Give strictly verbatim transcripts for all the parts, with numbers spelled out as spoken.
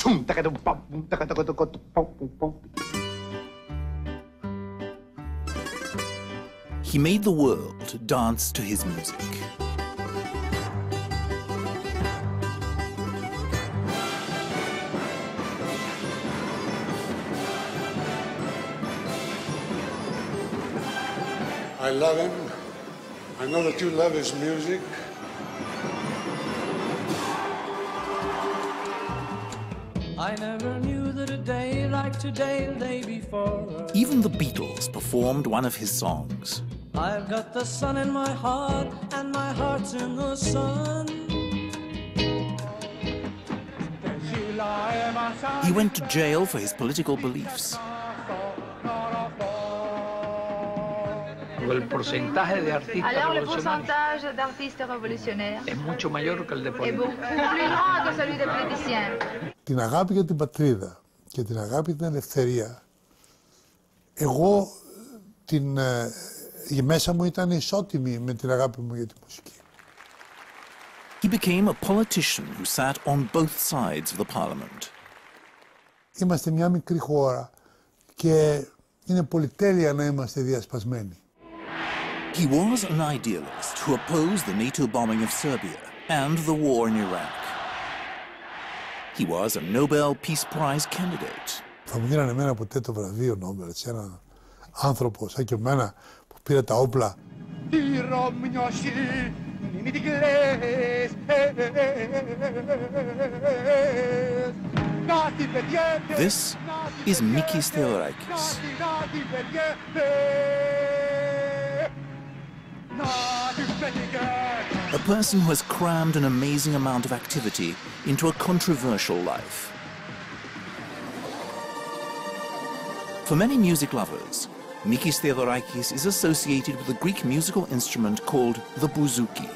He made the world dance to his music. I love him. I know that you love his music. I never knew that a day like today, the day before. Even the Beatles performed one of his songs. I've got the sun in my heart, and my heart's in the sun. He went to jail for his political beliefs. El porcentaje de artistas Alors le revolucionarios pourcentage d'artistes révolutionnaires es mucho mayor que el de est políticos. beaucoup plus grand que celui des politiciens. Την αγάπη για την πατρίδα και την αγάπη για την ελευθερία, εγώ την, η μέσα μου ήταν ισότιμη με την αγάπη μου για τη μουσική. He became a politician who sat on both sides of the parliament. Είμαστε μια μικρή χώρα και είναι πολυτέλεια να είμαστε διασπασμένοι. He was an idealist who opposed the NATO bombing of Serbia and the war in Iraq. He was a Nobel Peace Prize candidate. Θα μου δίνανε εμένα ποτέ το βραβείο Νόμπελ, σε έναν άνθρωπο σαν και εμένα που πήρε τα όπλα. This is Mikis Theodorakis. A person who has crammed an amazing amount of activity into a controversial life. For many music lovers, Mikis Theodorakis is associated with a Greek musical instrument called the bouzouki.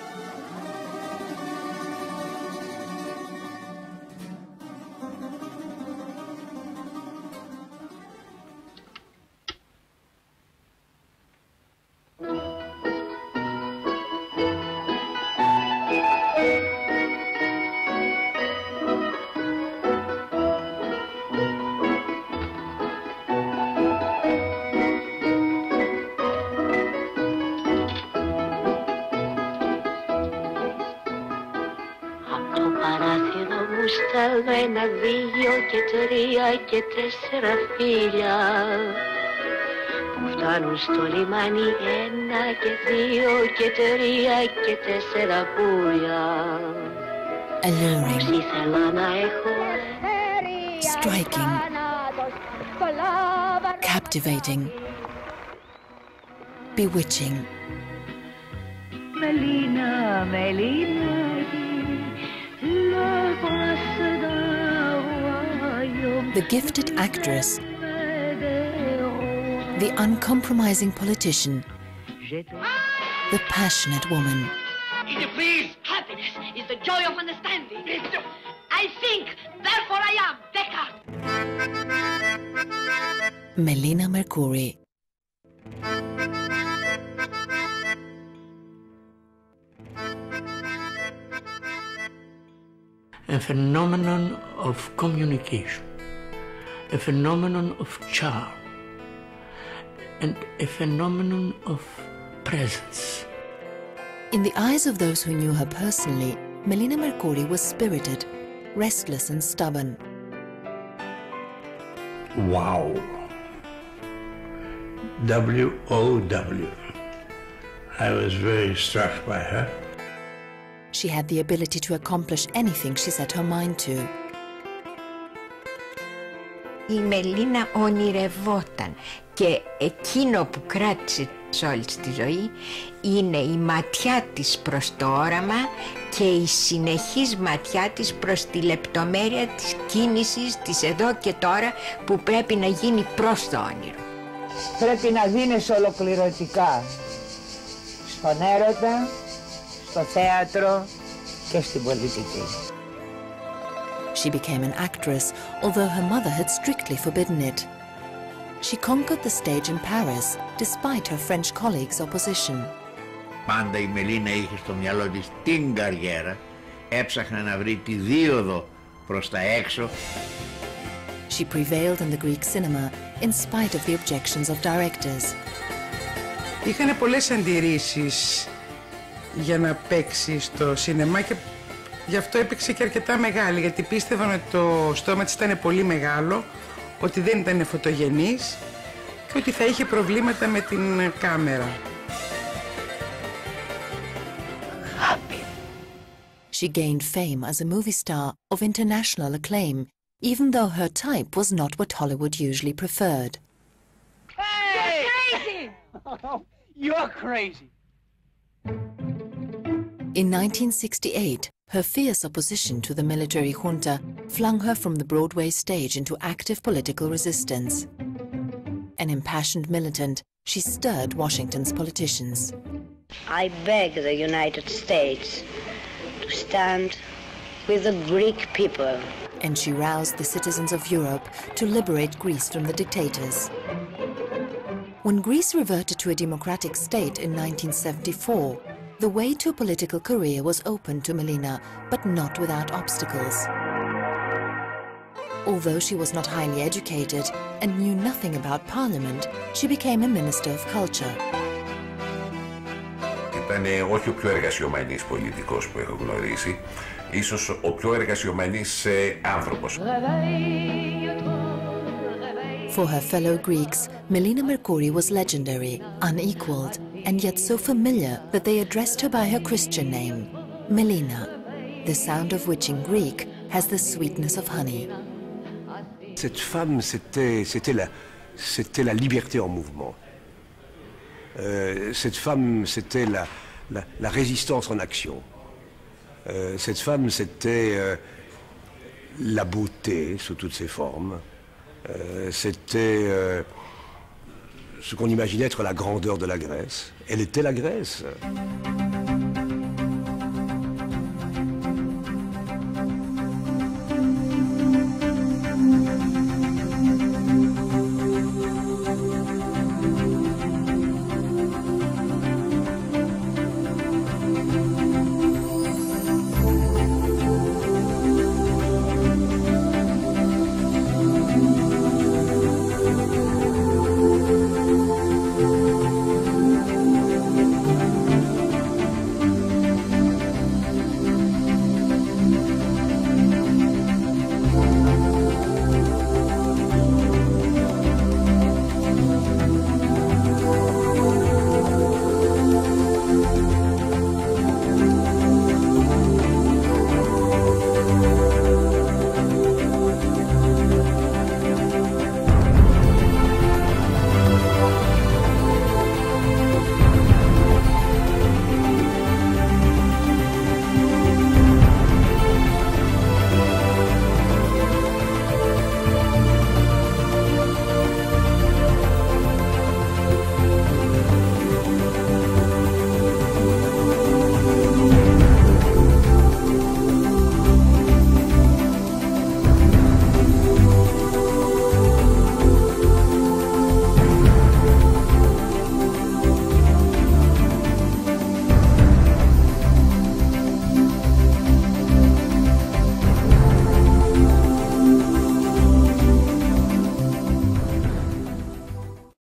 Στέλνω ένα, δύο και τρία και τέσσερα φύλλα που φτάνουν στο λιμάνι, ένα και δύο και τρία και τέσσερα πουλιά. Alluring, Ήθελα να έχω striking, captivating, bewitching. Μελίνα, Μελίνα, The gifted actress, the uncompromising politician, the passionate woman. Is it please? Happiness is the joy of understanding. I think, therefore I am. Descartes. Melina Mercouri. A phenomenon of communication, a phenomenon of charm, and a phenomenon of presence. In the eyes of those who knew her personally, Melina Mercouri was spirited, restless and stubborn. Wow. W O W. I was very struck by her. She had the ability to accomplish anything she set her mind to. Η Μελίνα ονειρευόταν και εκείνο που κράτησε σε όλη τη ζωή είναι η ματιά της προς το όραμα και η συνεχής ματιά της προς τη λεπτομέρεια της κίνησης της εδώ και τώρα που πρέπει να γίνει προς το όνειρο. Πρέπει να δίνεις ολοκληρωτικά στον έρωτα, στο θέατρο και στην πολιτική. She became an actress, although her mother had strictly forbidden it. She conquered the stage in Paris, despite her French colleagues' opposition. Πάντα η Μελίνα είχε στο μυαλό της την καριέρα, έψαχνε να βρει τη δίωδο προς τα έξω. She prevailed in the Greek cinema in spite of the objections of directors. Είχαν πολλές αντιρρήσεις για να παίξει στο σινεμά και γι' αυτό έπαιξε και αρκετά μεγάλη, γιατί πίστευαν ότι το στόμα της ήταν πολύ μεγάλο, ότι δεν ήταν φωτογενής και ότι θα είχε προβλήματα με την κάμερα. She gained fame as a movie star of international acclaim, even though her type was not what Hollywood usually preferred. Hey! You're crazy! You're crazy! In nineteen sixty-eight, her fierce opposition to the military junta flung her from the Broadway stage into active political resistance. An impassioned militant, she stirred Washington's politicians. I beg the United States to stand with the Greek people. And she roused the citizens of Europe to liberate Greece from the dictators. When Greece reverted to a democratic state in nineteen seventy-four, the way to a political career was open to Melina, but not without obstacles. Although she was not highly educated and knew nothing about parliament, she became a minister of culture. Ήταν όχι ο πιο εργασιομανής πολιτικός που έχω γνωρίσει, ίσως ο πιο εργασιομανής άνθρωπος. For her fellow Greeks, Melina Mercouri was legendary, unequaled, and yet so familiar that they addressed her by her Christian name, Melina, the sound of which in Greek has the sweetness of honey. Cette femme, c'était, c'était la, c'était la liberté en mouvement. Euh, cette femme, c'était la, la, la résistance en action. Euh, cette femme, c'était euh, la beauté sous toutes ses formes. Euh, c'était euh, ce qu'on imaginait être la grandeur de la Grèce. Elle était la Grèce.